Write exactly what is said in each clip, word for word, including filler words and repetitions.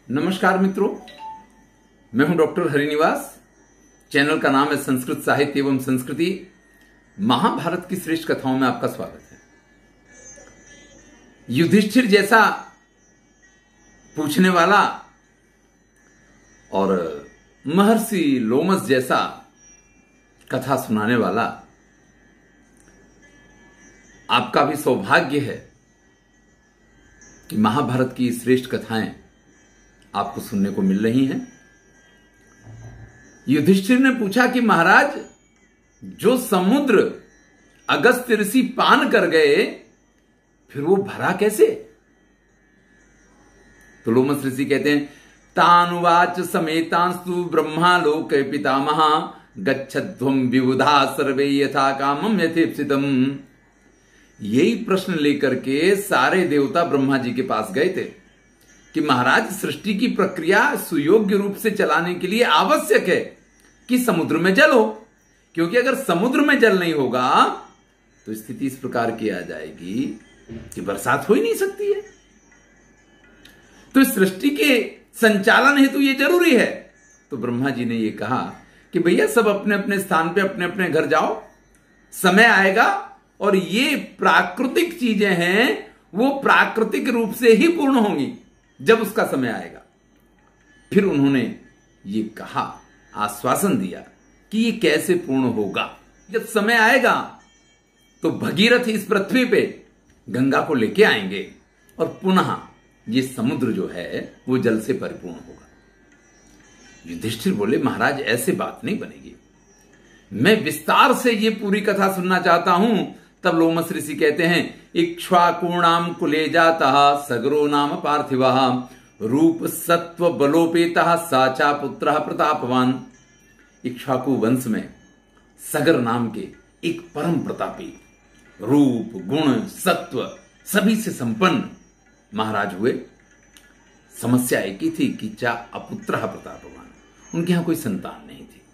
नमस्कार मित्रों, मैं हूं डॉक्टर हरिनिवास। चैनल का नाम है संस्कृत साहित्य एवं संस्कृति। महाभारत की श्रेष्ठ कथाओं में आपका स्वागत है। युधिष्ठिर जैसा पूछने वाला और महर्षि लोमस जैसा कथा सुनाने वाला आपका भी सौभाग्य है कि महाभारत की श्रेष्ठ कथाएं आपको सुनने को मिल रही हैं। युधिष्ठिर ने पूछा कि महाराज, जो समुद्र अगस्त्य ऋषि पान कर गए, फिर वो भरा कैसे? तो लोमस ऋषि कहते हैं, तानुवाच समेतांस्तु ब्रह्मा लोक पितामहा गच्छध्वम विबुधा सर्वे यथा कामम यथेप्सितम। यही प्रश्न लेकर के सारे देवता ब्रह्मा जी के पास गए थे कि महाराज, सृष्टि की प्रक्रिया सुयोग्य रूप से चलाने के लिए आवश्यक है कि समुद्र में जल हो, क्योंकि अगर समुद्र में जल नहीं होगा तो स्थिति इस प्रकार की आ जाएगी कि बरसात हो ही नहीं सकती है। तो इस सृष्टि के संचालन हेतु यह जरूरी है। तो ब्रह्मा जी ने यह कहा कि भैया, सब अपने अपने स्थान पे अपने अपने घर जाओ, समय आएगा और ये प्राकृतिक चीजें हैं, वो प्राकृतिक रूप से ही पूर्ण होंगी जब उसका समय आएगा। फिर उन्होंने ये कहा, आश्वासन दिया कि ये कैसे पूर्ण होगा। जब समय आएगा तो भगीरथ इस पृथ्वी पे गंगा को लेके आएंगे और पुनः ये समुद्र जो है वो जल से परिपूर्ण होगा। युधिष्ठिर बोले, महाराज, ऐसे बात नहीं बनेगी, मैं विस्तार से ये पूरी कथा सुनना चाहता हूं। तब लोमस ऋषि कहते हैं, इक्ष्वाकूणाम कुले जातः सगरो नाम पार्थिवः रूप सत्व बलोपेतः साचा पुत्रः प्रतापवान। इक्ष्वाकु वंश में सगर नाम के एक परम प्रतापी, रूप गुण सत्व सभी से संपन्न महाराज हुए। समस्या एक ही थी कि चा अपुत्रः प्रतापवान, उनके यहां कोई संतान नहीं थी।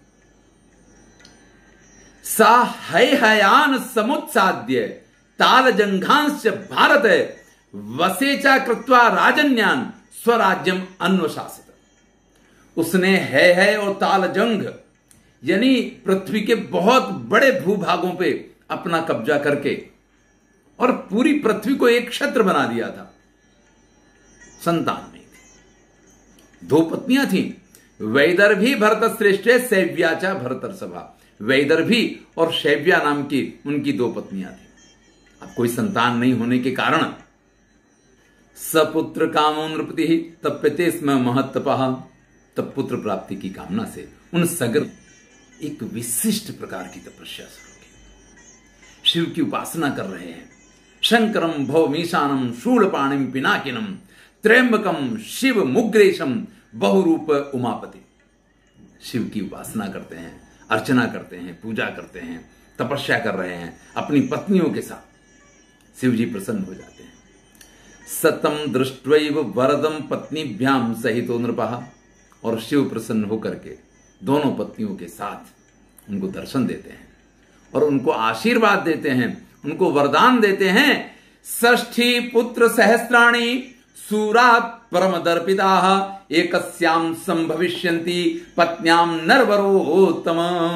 सा हैहयान समुत्साद्य तालजंघांश्च भारत वसेचा कृत्वा राजन्यान स्वराज्यम अन्वशासित। उसने है है और तालजंघ यानी पृथ्वी के बहुत बड़े भूभागों पे अपना कब्जा करके और पूरी पृथ्वी को एक क्षेत्र बना दिया था। संतान नहीं थी। दो पत्नियां थीं, वैदर्भी भरत श्रेष्ठ शैव्याचा भरतर्षभा। वैदर्भी और शैव्या नाम की उनकी दो पत्नियां थी। अब कोई संतान नहीं होने के कारण सपुत्र कामो नृपति ही तप्यते स्म महत्तपः। तब पुत्र प्राप्ति की कामना से उन सगर एक विशिष्ट प्रकार की तपस्या शुरू की। शिव की उपासना कर रहे हैं। शंकरम भवमीशानम शूलपाणिम पिनाकिनम त्र्यंबकम शिव मुग्रेशम बहुरूप उमापति। शिव की उपासना करते हैं, अर्चना करते हैं, पूजा करते हैं, तपस्या कर रहे हैं अपनी पत्नियों के साथ। शिव जी प्रसन्न हो जाते हैं। सतम दृष्ट्वैव वरदम पत्नीभ्याम सहितो नृपः। और शिव प्रसन्न होकर के दोनों पत्नियों के साथ उनको दर्शन देते हैं और उनको आशीर्वाद देते हैं, उनको वरदान देते हैं। षष्ठी पुत्र सहस्राणि सूरात् परम दर्पिताः एकस्याम संभविष्यन्ति पत्न्याम नरवरोत्तम।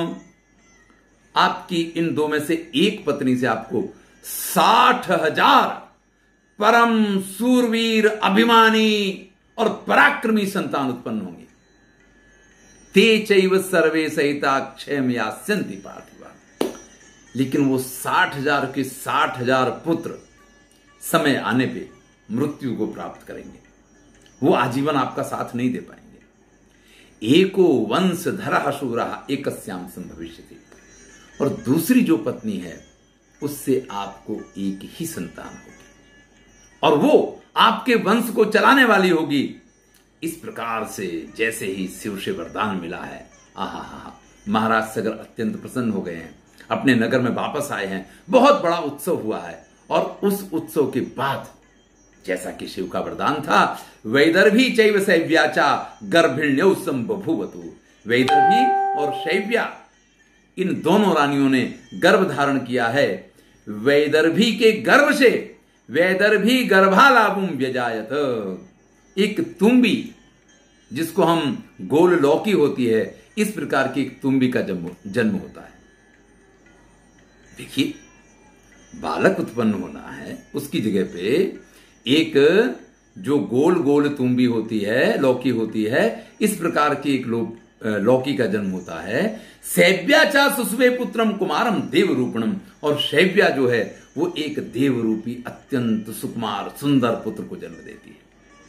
आपकी इन दो में से एक पत्नी से आपको साठ हजार परम सूरवीर, अभिमानी और पराक्रमी संतान उत्पन्न होंगे। ते चैव सर्वे सहिता क्षयम यास्यन्ति पार्थिवा। लेकिन वो साठ हजार के साठ हजार पुत्र समय आने पे मृत्यु को प्राप्त करेंगे। वो आजीवन आपका साथ नहीं दे पाएंगे। एको वंशधरः शूरः एकस्याम संभविष्यति। और दूसरी जो पत्नी है उससे आपको एक ही संतान होगी और वो आपके वंश को चलाने वाली होगी। इस प्रकार से जैसे ही शिव से वरदान मिला है, आहा हा महाराज सगर अत्यंत प्रसन्न हो गए हैं, अपने नगर में वापस आए हैं। बहुत बड़ा उत्सव हुआ है और उस उत्सव के बाद जैसा कि शिव का वरदान था, वैदर्भी चैव शैव्याचा गर्भिण्यौ संबभूवतु। वैदर्भी और शैव्या इन दोनों रानियों ने गर्भ धारण किया है। वैदर्भी के गर्भ से वैदर्भी गर्भालाभुम व्यजायत। एक तुम्बी जिसको हम गोल लौकी होती है, इस प्रकार की एक तुम्बी का जन्म जन्म होता है। देखिए, बालक उत्पन्न होना है, उसकी जगह पे एक जो गोल गोल तुम्बी होती है, लौकी होती है, इस प्रकार की एक लौकी का जन्म होता है। शैव्याचा सुस्वे पुत्रम कुमारम देव रूपणम, और शैव्या जो है वो एक देव रूपी अत्यंत सुकुमार सुंदर पुत्र को जन्म देती है।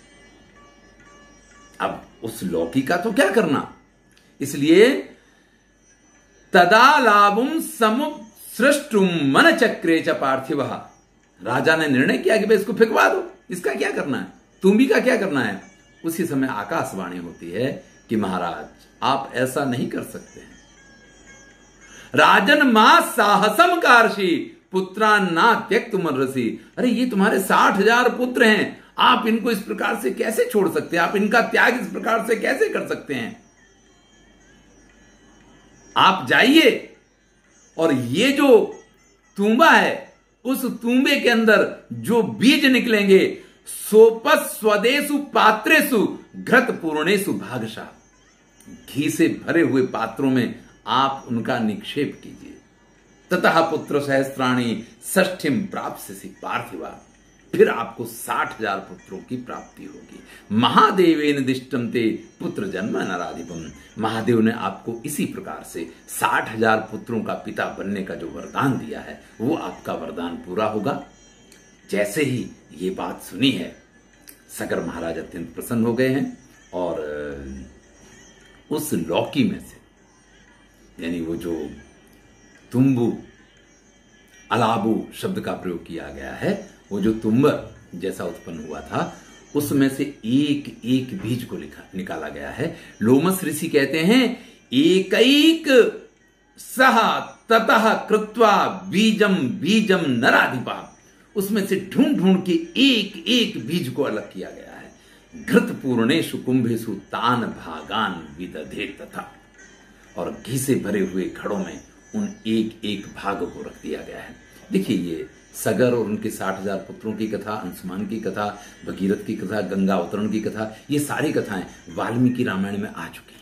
अब उस लौकी का तो क्या करना, इसलिए तदा लाभुम समुसृष्टुम मन चक्रे च पार्थिव, राजा ने निर्णय किया कि भाई इसको फेंकवा दो, इसका क्या करना है, तुम्बी का क्या करना है। उसी समय आकाशवाणी होती है कि महाराज आप ऐसा नहीं कर सकते हैं। राजन मां साहसम कार्षी पुत्रा ना त्यक्त मर्रसी, अरे ये तुम्हारे साठ हजार पुत्र हैं, आप इनको इस प्रकार से कैसे छोड़ सकते हैं, आप इनका त्याग इस प्रकार से कैसे कर सकते हैं। आप जाइए और ये जो तुम्बा है, उस तुम्बे के अंदर जो बीज निकलेंगे, सोपस स्वदेशु पात्रेसु घृत पूर्णेशु भागशा, घी से भरे हुए पात्रों में आप उनका निक्षेप कीजिए। ततः पुत्र सहस्त्राणी षष्ठिम प्राप्स्यसि पार्थिवा, फिर आपको साठ हजार पुत्रों की प्राप्ति होगी। महादेवेन दिष्टम ते पुत्र जन्म नराधिपम, महादेव ने आपको इसी प्रकार से साठ हजार पुत्रों का पिता बनने का जो वरदान दिया है, वो आपका वरदान पूरा होगा। जैसे ही ये बात सुनी है, सगर महाराज अत्यंत प्रसन्न हो गए हैं और उस लौकी में से, यानी वो जो तुम्बु अलाबू शब्द का प्रयोग किया गया है, वो जो तुम्बर जैसा उत्पन्न हुआ था, उसमें से एक एक बीज को लिखा निकाला गया है। लोमस ऋषि कहते हैं एकैक सह ततः कृत्वा बीजम बीजम नराधिपा, उसमें से ढूंढ ढूंढ के एक एक बीज को अलग किया गया है। घृत पूर्णेशु कुंभेशु तान भागान विदधे तथा, और घी से भरे हुए घड़ों में उन एक एक भाग को रख दिया गया है। देखिए, ये सगर और उनके साठ हजार पुत्रों की कथा, अंशुमान की कथा, भगीरथ की कथा, गंगा अवतरण की कथा, ये सारी कथाएं वाल्मीकि रामायण में आ चुकी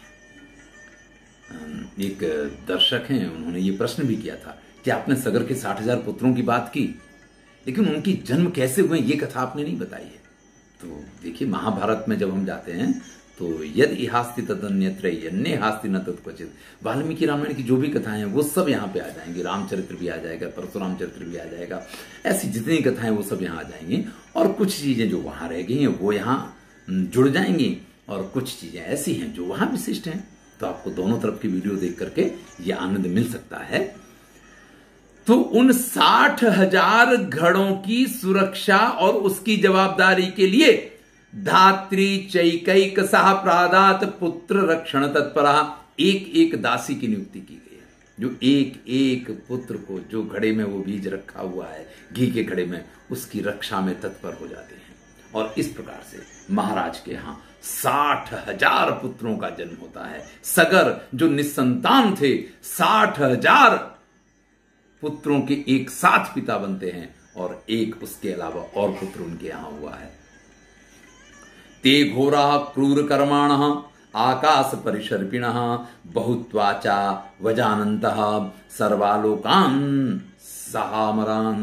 हैं। एक दर्शक हैं, उन्होंने ये प्रश्न भी किया था कि आपने सगर के साठ हजार पुत्रों की बात की, लेकिन उनकी जन्म कैसे हुए ये कथा आपने नहीं बताई है। तो देखिए, महाभारत में जब हम जाते हैं तो यद इहास्ति तदन्यत्र यन्ने हास्ति न तत्क्वचित, वाल्मीकि रामायण की जो भी कथाएं हैं वो सब यहाँ पे आ जाएंगी। रामचरित्र भी आ जाएगा, परशुराम चरित्र भी आ जाएगा, ऐसी जितनी कथाएं वो सब यहाँ आ जाएंगी। और कुछ चीजें जो वहां रह गई हैं वो यहाँ जुड़ जाएंगी, और कुछ चीजें ऐसी हैं जो वहां विशिष्ट हैं। तो आपको दोनों तरफ की वीडियो देख करके ये आनंद मिल सकता है। तो उन साठ हजार घड़ों की सुरक्षा और उसकी जवाबदारी के लिए धात्री चैकैक सह प्रादात पुत्र रक्षण तत्परा, एक एक दासी की नियुक्ति की गई है, जो एक एक पुत्र को, जो घड़े में वो बीज रखा हुआ है घी के घड़े में, उसकी रक्षा में तत्पर हो जाते हैं। और इस प्रकार से महाराज के यहां साठ हजार पुत्रों का जन्म होता है। सगर जो निसंतान थे, साठ हजार पुत्रों के एक साथ पिता बनते हैं, और एक उसके अलावा और पुत्र उनके यहां हुआ है। ते घोरा क्रूर कर्माण आकाश परिशर्पिण बहुत्वाचा वजानंत सर्वालोकान सहामरान।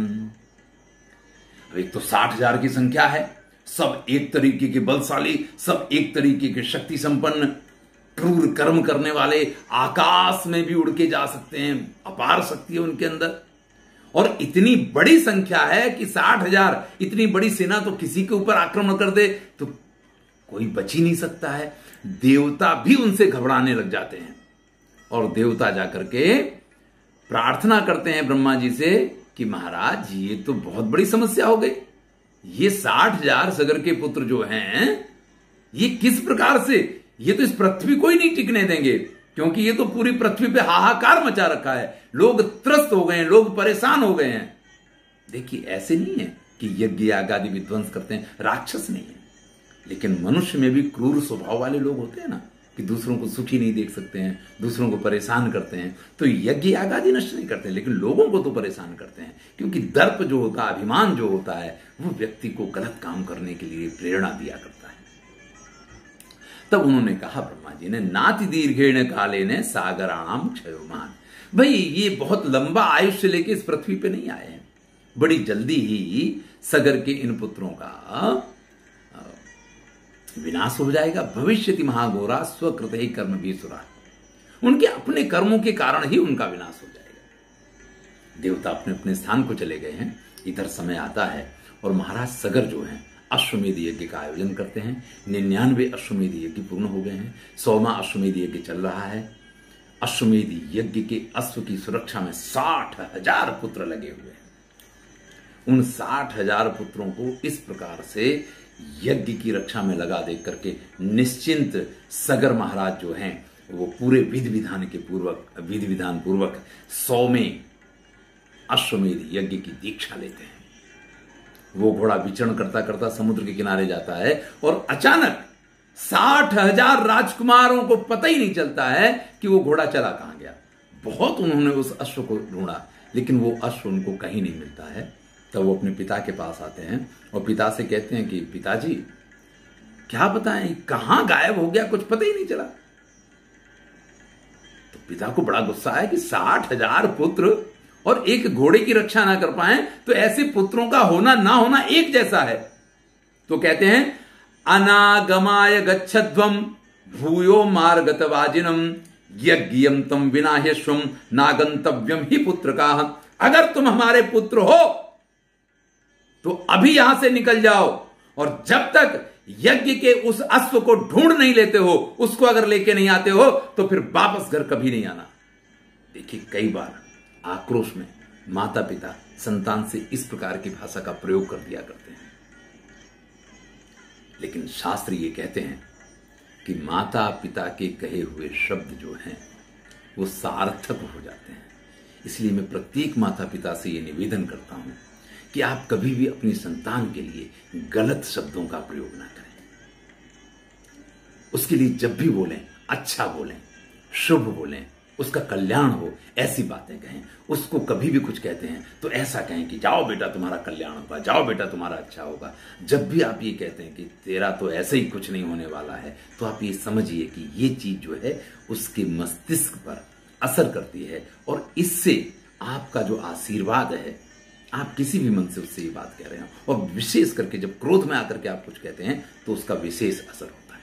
एक तो साठ हजार की संख्या है, सब एक तरीके के बलशाली, सब एक तरीके के शक्ति संपन्न, क्रूर कर्म करने वाले, आकाश में भी उड़ के जा सकते हैं, अपार शक्ति है उनके अंदर। और इतनी बड़ी संख्या है कि साठ हजार, इतनी बड़ी सेना तो किसी के ऊपर आक्रमण कर दे तो कोई बच ही नहीं सकता है। देवता भी उनसे घबराने लग जाते हैं, और देवता जाकर के प्रार्थना करते हैं ब्रह्मा जी से कि महाराज ये तो बहुत बड़ी समस्या हो गई, ये साठ हजार सगर के पुत्र जो हैं ये किस प्रकार से, ये तो इस पृथ्वी को ही नहीं टिकने देंगे, क्योंकि ये तो पूरी पृथ्वी पे हाहाकार मचा रखा है, लोग त्रस्त हो गए हैं, लोग परेशान हो गए हैं। देखिए, ऐसे नहीं है कि यज्ञ याग आदि विध्वंस करते हैं, राक्षस नहीं है, लेकिन मनुष्य में भी क्रूर स्वभाव वाले लोग होते हैं ना, कि दूसरों को सुखी नहीं देख सकते हैं, दूसरों को परेशान करते हैं। तो यज्ञ याग आदि नष्ट नहीं करते, लेकिन लोगों को तो परेशान करते हैं, क्योंकि दर्प जो होता है, अभिमान जो होता है, वो व्यक्ति को गलत काम करने के लिए प्रेरणा दिया करता है। तब उन्होंने कहा ब्रह्मा जी ने, नाति दीर्घेण काले ने सागराणाम क्षयोमान। भाई ये बहुत लंबा आयुष्य लेके इस पृथ्वी पे नहीं आए हैं, बड़ी जल्दी ही सगर के इन पुत्रों का विनाश हो जाएगा। भविष्यति महाघोरा स्वकृत ही कर्म भी सुरा, उनके अपने कर्मों के कारण ही उनका विनाश हो जाएगा। देवता अपने अपने स्थान को चले गए हैं। इधर समय आता है और महाराज सगर जो हैं अश्वमेध यज्ञ का आयोजन करते हैं। निन्यानवे अश्वमेध यज्ञ पूर्ण हो गए हैं, सौवा अश्वमेध यज्ञ चल रहा है। अश्वमेध यज्ञ के अश्व की सुरक्षा में साठ हजार पुत्र लगे हुए हैं। उन साठ हजार पुत्रों को इस प्रकार से यज्ञ की रक्षा में लगा दे करके निश्चिंत सगर महाराज जो हैं वो पूरे विधि विधान के पूर्वक विधि विधान पूर्वक सौवें अश्वमेध यज्ञ की दीक्षा लेते हैं। वो घोड़ा विचरण करता करता समुद्र के किनारे जाता है और अचानक साठ हजार राजकुमारों को पता ही नहीं चलता है कि वो घोड़ा चला कहां गया। बहुत उन्होंने उस अश्व को ढूंढा, लेकिन वो अश्व उनको कहीं नहीं मिलता है। तब वो अपने पिता के पास आते हैं और पिता से कहते हैं कि पिताजी क्या बताएं, कहां गायब हो गया, कुछ पता ही नहीं चला। तो पिता को बड़ा गुस्सा है कि साठ हजार पुत्र और एक घोड़े की रक्षा ना कर पाए, तो ऐसे पुत्रों का होना ना होना एक जैसा है। तो कहते हैं अनागमाय गच्छध्वम भूयो मार्गतवाजिनम यज्ञयम तम विनाह्यश्वम नागंतव्यम ही पुत्र का। अगर तुम हमारे पुत्र हो तो अभी यहां से निकल जाओ, और जब तक यज्ञ के उस अश्व को ढूंढ नहीं लेते हो, उसको अगर लेके नहीं आते हो, तो फिर वापस घर कभी नहीं आना। देखिए कई बार आक्रोश में माता पिता संतान से इस प्रकार की भाषा का प्रयोग कर दिया करते हैं, लेकिन शास्त्र ये कहते हैं कि माता पिता के कहे हुए शब्द जो हैं वो सार्थक हो जाते हैं। इसलिए मैं प्रत्येक माता पिता से ये निवेदन करता हूं कि आप कभी भी अपनी संतान के लिए गलत शब्दों का प्रयोग ना करें। उसके लिए जब भी बोलें अच्छा बोलें, शुभ बोलें, उसका कल्याण हो, ऐसी बातें कहें। उसको कभी भी कुछ कहते हैं तो ऐसा कहें कि जाओ बेटा तुम्हारा कल्याण होगा, जाओ बेटा तुम्हारा अच्छा होगा। जब भी आप ये कहते हैं कि तेरा तो ऐसे ही कुछ नहीं होने वाला है, तो आप ये समझिए कि ये चीज जो है उसके मस्तिष्क पर असर करती है, और इससे आपका जो आशीर्वाद है, आप किसी भी मन से उससे ये बात कह रहे हैं, और विशेष करके जब क्रोध में आकर के आप कुछ कहते हैं तो उसका विशेष असर होता है।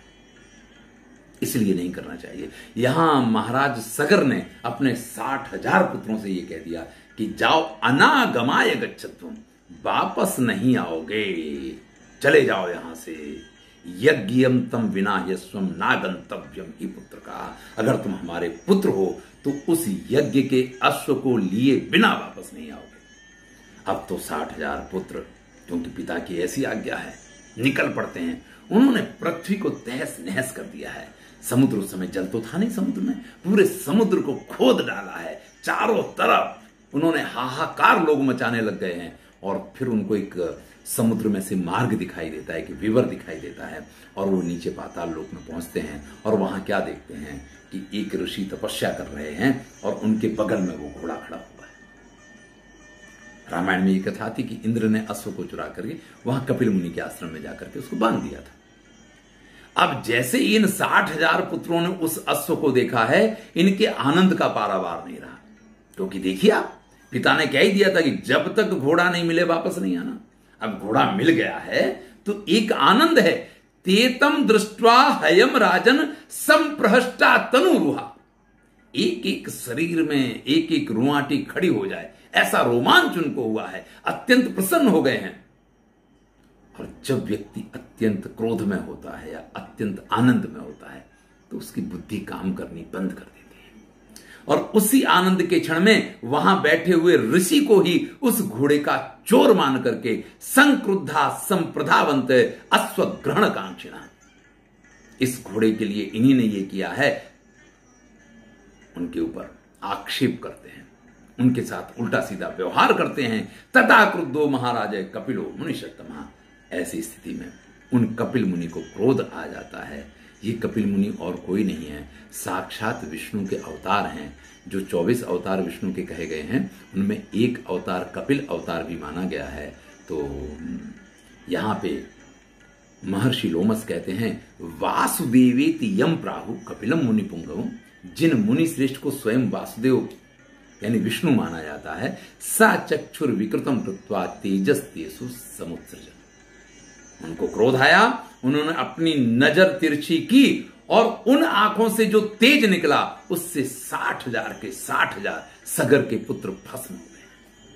इसलिए नहीं करना चाहिए। यहां महाराज सगर ने अपने साठ हजार पुत्रों से ये कह दिया कि जाओ अनागमाय गच्छध्वम, वापस नहीं आओगे, चले जाओ यहां से। यज्ञयम तम विनाह्यस्वम नागंतव्यम ही पुत्र का। अगर तुम हमारे पुत्र हो तो उस यज्ञ के अश्व को लिए बिना वापस नहीं आओगे। अब तो साठ हजार पुत्र, क्योंकि पिता की ऐसी आज्ञा है, निकल पड़ते हैं। उन्होंने पृथ्वी को तहस नहस कर दिया है। समुद्र उस समय जल तो था नहीं, समुद्र में पूरे समुद्र को खोद डाला है। चारों तरफ उन्होंने हाहाकार लोग मचाने लग गए हैं, और फिर उनको एक समुद्र में से मार्ग दिखाई देता है, कि विवर दिखाई देता है, और वो नीचे पाताल लोक में पहुंचते हैं। और वहां क्या देखते हैं कि एक ऋषि तपस्या कर रहे हैं और उनके बगल में वो घोड़ा खड़ा हुआ है। रामायण में ये कथा थी कि इंद्र ने अश्व को चुरा करके वहां कपिल मुनि के आश्रम में जाकर के उसको बांध दिया था। अब जैसे इन साठ हजार पुत्रों ने उस अश्व को देखा है, इनके आनंद का पारावार नहीं रहा। क्योंकि देखिए आप, पिता ने कह ही दिया था कि जब तक घोड़ा नहीं मिले वापस नहीं आना। अब घोड़ा मिल गया है तो एक आनंद है। तेतम दृष्ट्वा हयम राजन संप्रहष्टा तनुरुहा। एक एक शरीर में एक एक रुआटी खड़ी हो जाए, ऐसा रोमांच उनको हुआ है, अत्यंत प्रसन्न हो गए हैं। और जब व्यक्ति अत्यंत क्रोध में होता है या अत्यंत आनंद में होता है तो उसकी बुद्धि काम करनी बंद कर देती है, और उसी आनंद के क्षण में वहां बैठे हुए ऋषि को ही उस घोड़े का चोर मान करके संक्रुद्धा संप्रधावंत अश्वग्रहण कांक्षिणा। इस घोड़े के लिए इन्हीं ने ये किया है, उनके ऊपर आक्षेप करते हैं, उनके साथ उल्टा सीधा व्यवहार करते हैं। तथा क्रुद्धो महाराज कपिलो मुनिषत्तमः। ऐसी स्थिति में उन कपिल मुनि को क्रोध आ जाता है। ये कपिल मुनि और कोई नहीं है, साक्षात विष्णु के अवतार हैं। जो चौबीस अवतार विष्णु के कहे गए हैं उनमें एक अवतार कपिल अवतार भी माना गया है। तो यहाँ पे महर्षि लोमस कहते हैं, वासुदेवेति यम प्राहु कपिलम मुनि पुंगवम, जिन मुनि श्रेष्ठ को स्वयं वासुदेव यानी विष्णु माना जाता है, सा चक्षुर विकृतम कृत्वा तेजस तेसु समुत्सर्जन। उनको क्रोध आया, उन्होंने अपनी नजर तिरछी की और उन आंखों से जो तेज निकला उससे साठ हजार के साठ हजार सगर के पुत्र भस्म हो गए।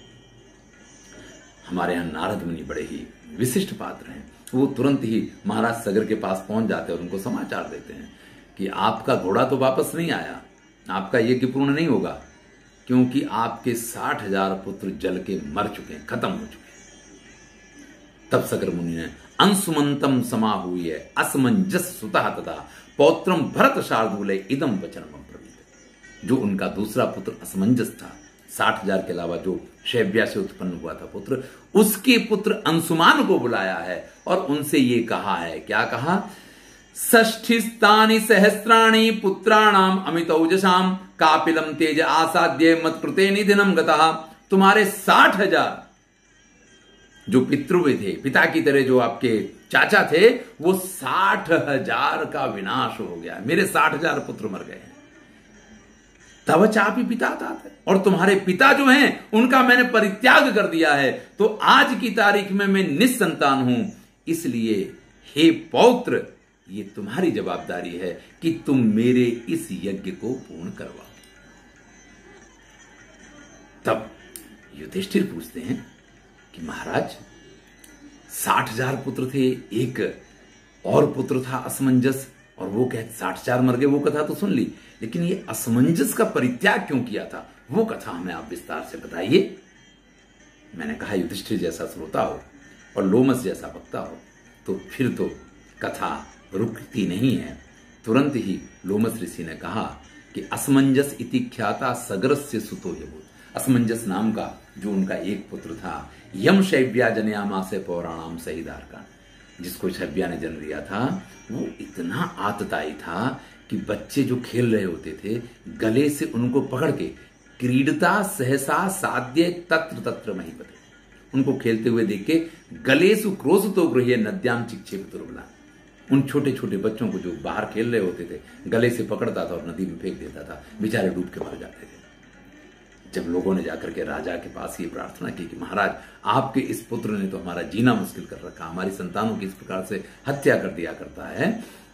हमारे यहां नारद मुनि बड़े ही विशिष्ट पात्र हैं। वो तुरंत ही महाराज सगर के पास पहुंच जाते हैं और उनको समाचार देते हैं कि आपका घोड़ा तो वापस नहीं आया, आपका यज्ञ पूर्ण नहीं होगा, क्योंकि आपके साठ हजार पुत्र जल के मर चुके हैं, खत्म हो चुके हैं। तब सगर मुनि ने अंशुमंतम समाहूय असमंजस सुतः तथा पौत्रम भरत शार्दूले इदम वचनम ब्रवीत। जो उनका दूसरा पुत्र असमंजस था, साठ हजार के अलावा जो शैव्या से उत्पन्न हुआ था पुत्र, उसके पुत्र अंशुमान को बुलाया है और उनसे ये कहा है, क्या कहा, षष्ठिस्तानि सहस्राणि पुत्राणाम अमितौजसाम कापिलम तेज आसाद्य मत्कृते निधिनम गतः। तुम्हारे साठ हजार जो पितृव्य थे, पिता की तरह जो आपके चाचा थे, वो साठ हजार का विनाश हो गया, मेरे साठ हजार पुत्र मर गए हैं। तब चापी पिता था, और तुम्हारे पिता जो हैं उनका मैंने परित्याग कर दिया है, तो आज की तारीख में मैं निस्संतान हूं। इसलिए हे पौत्र, ये तुम्हारी जवाबदारी है कि तुम मेरे इस यज्ञ को पूर्ण करवाओ। तब युधिष्ठिर पूछते हैं कि महाराज, साठ हजार पुत्र थे, एक और पुत्र था असमंजस, और वो कहते साठ हजार मर गए, वो कथा तो सुन ली, लेकिन ये असमंजस का परित्याग क्यों किया था, वो कथा हमें आप विस्तार से बताइए। मैंने कहा, युधिष्ठिर जैसा श्रोता हो और लोमस जैसा वक्ता हो तो फिर तो कथा रुकती नहीं है। तुरंत ही लोमस ऋषि ने कहा कि असमंजस इति ख्याता सगरस्य सुतो यभूत। असमंजस नाम का जो उनका एक पुत्र था, यम शैव्या जनयामा से पौराणाम सहिदार का, जिसको शैव्या ने जन्म दिया था, वो इतना आतताई था कि बच्चे जो खेल रहे होते थे गले से उनको पकड़ के क्रीडता सहसा साध्य तत्र तत्र महीपते, उनको खेलते हुए देख के गलेसु क्रोशतो गृह्य नद्याम चिक्षेप दुर्बला, उन छोटे छोटे बच्चों को जो बाहर खेल रहे होते थे गले से पकड़ता था और नदी में फेंक देता था, बेचारे डूब के मर जाते थे। जब लोगों ने जाकर के राजा के पास ये प्रार्थना की कि महाराज, आपके इस पुत्र ने तो हमारा जीना मुश्किल कर रखा, हमारी संतानों की इस प्रकार से हत्या कर दिया करता है,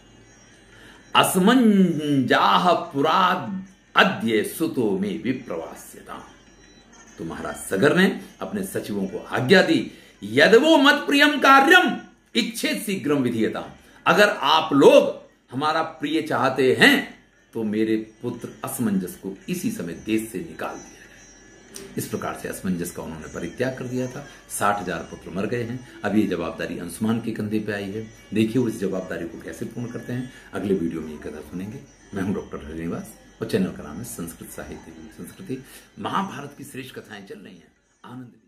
असमंजाह पुरा अद्य सुतो में विप्रवास्यता। तो महाराज सगर ने अपने सचिवों को आज्ञा दी, यदवो मत प्रियम कार्यम इच्छे शीघ्रम विधीयता। अगर आप लोग हमारा प्रिय चाहते हैं तो मेरे पुत्र असमंजस को इसी समय देश से निकाल दिया जाए। इस प्रकार से असमंजस का उन्होंने परित्याग कर दिया था। साठ हजार पुत्र मर गए हैं। अब ये जवाबदारी अंशुमान के कंधे पे आई है। देखिए वो इस जवाबदारी को कैसे पूर्ण करते हैं। अगले वीडियो में ये कथा सुनेंगे। मैं हूं डॉक्टर श्रीनिवास और चैनल का नाम है संस्कृत साहित्य संस्कृति। महाभारत की श्रेष्ठ कथाएं चल रही हैं, आनंद